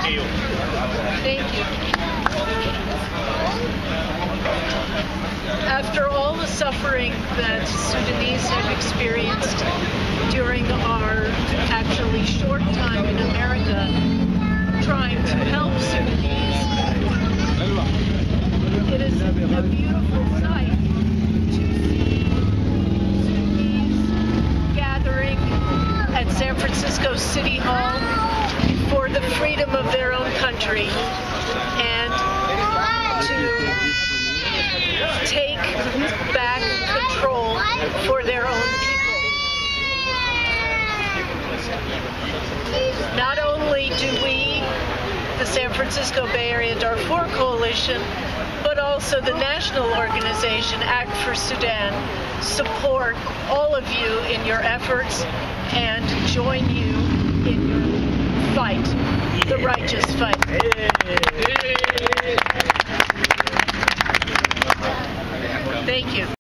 Thank you. After all the suffering that Sudanese have experienced during our actually short time in America trying to help Sudanese, it is a beautiful sight to see Sudanese gathering at San Francisco City Hall for the freedom of their own country and to take back control for their own people. Not only do we, the San Francisco Bay Area Darfur Coalition, but also the national organization Act for Sudan, support all of you in your efforts and join you in your fight, the righteous fight. Thank you.